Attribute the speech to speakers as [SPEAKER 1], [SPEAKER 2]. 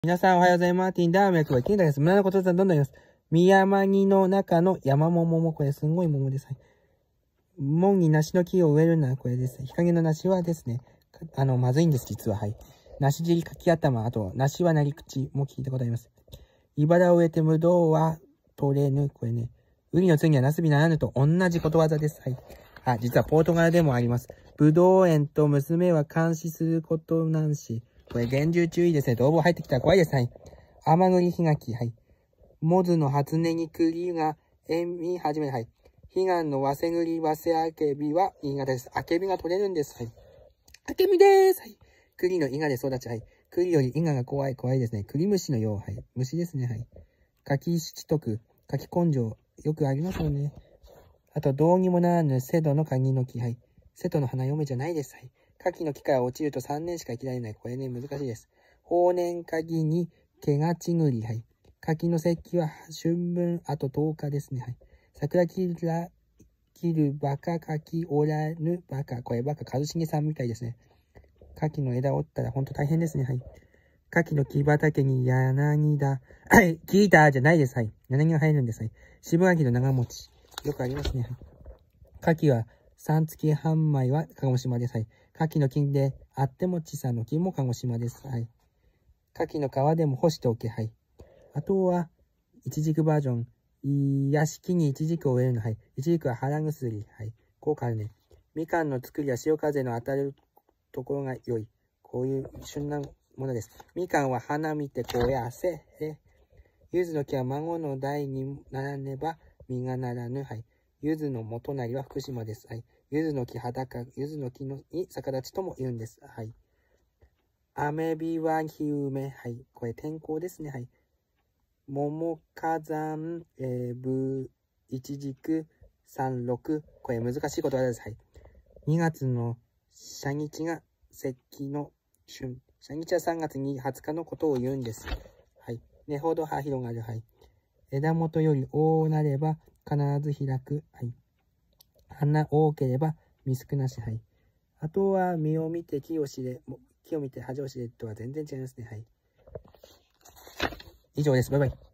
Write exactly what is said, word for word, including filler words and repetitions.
[SPEAKER 1] 皆さんおはようございます。マーティン・ダーメクは金太です。村のことさんどんどん言います。宮山木の中の山桃もこれすごい桃です。はい。門に梨の木を植えるのはこれです。日陰の梨はですね、あの、まずいんです、実は。はい。梨尻かき頭、あと、梨はなり口も聞いたことあります。茨を植えて無道は取れぬ。これね。ウリの次にはナスビならぬと同じことわざです。はい。あ、実はポートガルでもあります。ぶどう園と娘は監視することなんし。これ厳重注意ですね。泥棒入ってきたら怖いです。はい。甘栗ひがき。はい。モズの初音に栗が塩味始める。はい。悲願のわせ栗わせあけびは新潟です。あけびが取れるんです。はい。あけびです。はい。栗の伊賀で育ち。はい。栗より伊賀が怖い。怖いですね。栗虫のよう。はい。虫ですね。はい。柿七徳。柿根性。よくありますよね。あと、どうにもならぬ瀬戸の鍵の木。はい。瀬戸の花嫁じゃないです。はい。柿の木から落ちるとさんねんしか生きられない。これね、難しいです。法年鍵に毛がちぐり。はい。柿の節気は春分あととおかですね。はい。桜切ら、切るバカ柿おらぬバカ。これバカ一茂さんみたいですね。柿の枝を折ったらほんと大変ですね。はい。柿の木畑に柳田。はい。聞いたじゃないです。はい。柳が入るんです。はい。渋柿の長持ち。よくありますね。はい。柿は三月半枚は鹿児島です。はい。柿の金であっても小さの金も鹿児島です。はい。柿の皮でも干しておけ。はい。あとは、いちじくバージョン。屋敷にいちじくを植えるの。はい。いちじくは腹薬。はい。効果あるね。みかんの作りは潮風の当たるところが良い。こういう旬なものです。みかんは花見てこうやせ。柚子の木は孫の代にならねば実がならぬ。はい。柚子の元なりは福島です。はい。柚子の木裸、柚子の木のに逆立ちとも言うんです。はい。雨火は日梅。はい。これ天候ですね。はい。桃火山、えー、ぶ、いちじく、三六。これ難しいことわざです。はい。にがつの初日が節気の春。初日はさんがつにはつかのことを言うんです。はい。根ほど葉広がる。はい。枝元より大なれば必ず開く。はい。花多ければ見少なし。はい。あとは、実を見て木を知れ、木を見て恥を知れとは全然違いますね。はい。以上です。バイバイ。